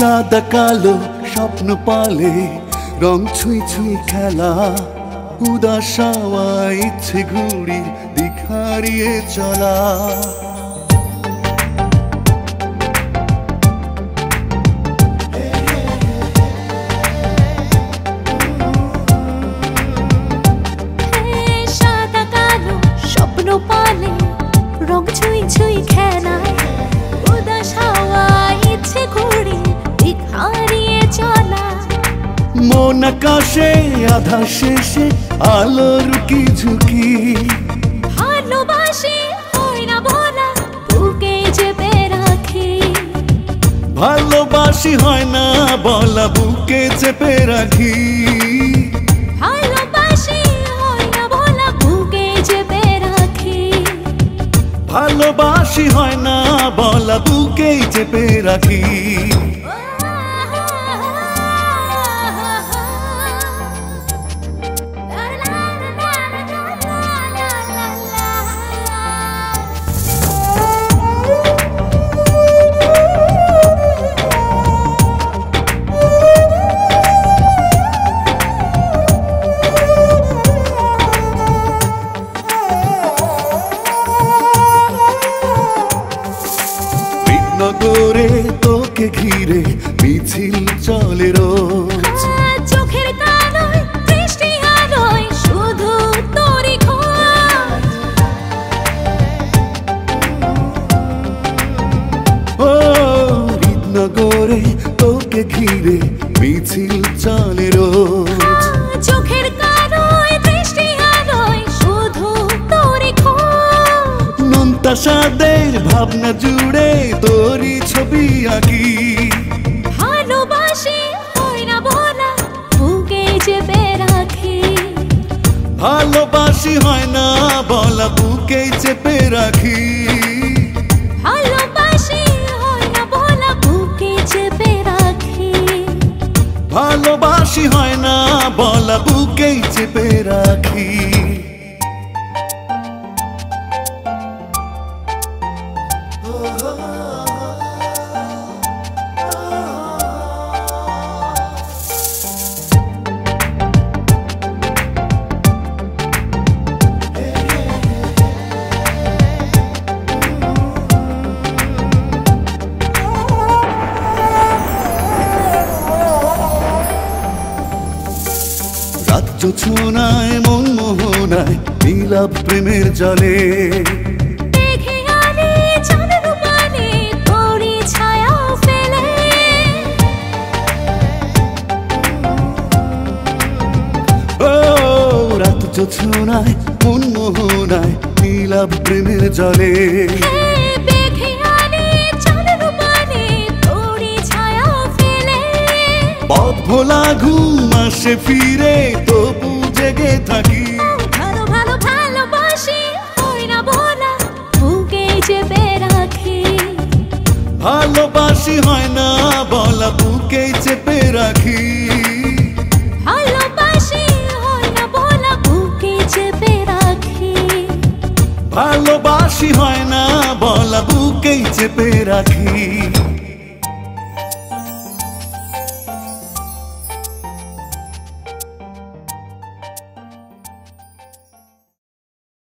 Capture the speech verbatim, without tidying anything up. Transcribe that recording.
সাদা কালো স্বপ্ন পালে রং ছুঁই ছুঁই খেলা উদাস হাওয়া ইচ্ছে ঘুড়ির দিক হারিয়ে চলা সাদা কালো স্বপ্ন পালে রং ছুঁই ছুঁই খেলা উদাস হাওয়া ইচ্ছে ঘুড়ির দিক হারিয়ে চলা মন আকাশে আধা শেষে আলোর কি ঝুঁকি ভালোবাসি হয় না বলা বুকে চেপে রাখি ভালোবাসি হয় না বলা বুকে চেপে রাখি ভালোবাসি হয় না বলা বুকে চেপে রাখি ভালোবাসি হয় না বলা বুকে চেপে রাখি নগরে তোকে ঘিরে মিছিল চলে রোজ চোখের কালোয় দৃষ্টি আলোয় শুধু তোরই খোঁজ ও নগরে তোকে ঘিরে মিছিল চলে রোজ চোখের কালোয় দৃষ্টি আলোয় শুধু তোরই খোঁজ নোনতা সাদের ভাবনা জুড়ে তোরই ছবি আঁকি ভালোবাসি হয় না বলা বুকে চেপে রাখি ভালোবাসি হয় না বলা বুকে চেপে রাখি ভালোবাসি হয় না বলা বুকে চেপে রাখি ভালোবাসি হয় না বলা বুকে চেপে রাখি রাজ্য ছোনায় মন মোহনায় নীলাভ প্রেমের জলে দেখে আলে চাঁদের পানে তোরই ছায়া ফেলে ও রাজ্য ছোনায় মন মোহনায় নীলাভ প্রেমের জলে দেখে আলে চাঁদের পানে তোরই ছায়া ফেলে পথ ভোলা ঘুম আসে ফিরে তবু জেগে থাকি ভালো ভালো ভালোবাসি হয় না বলা বুকে চেপে রাখি ভালোবাসি হয় না বলা বুকে চেপে রাখি ভালোবাসি হয় না বলা বুকে চেপে রাখি ভালোবাসি হয় না বলা বুকে চেপে রাখি।